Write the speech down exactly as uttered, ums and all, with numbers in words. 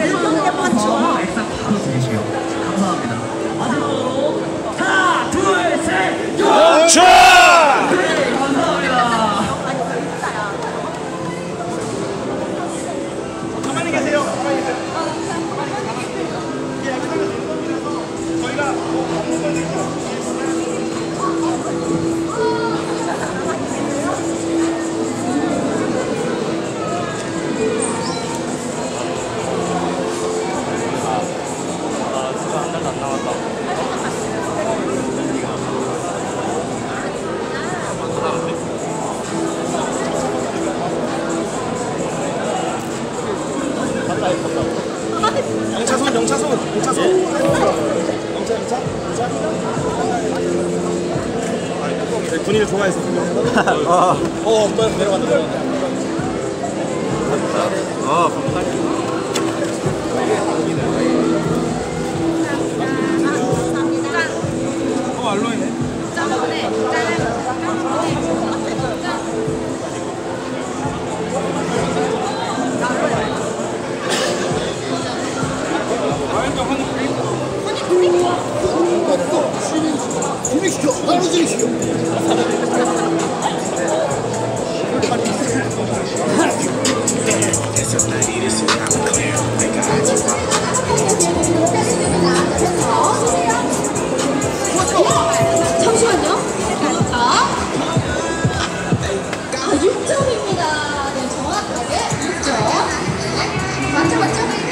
어, 액상 바로 드리시고요. 감사합니다. 마지막으로 하나, 둘, 셋, 영차! 네, 감사합니다. 가만히 계세요. 가만히 계세요. 이게 액상을 들어서 저희가 뭐 먹는 걸 드릴게요. 영차손, 영차손, 영차손. 영차, 영차, 영차. 아, 군인을 좋아해서. 어, 어, 내려간다, 내려간다. 어, 감사합니다.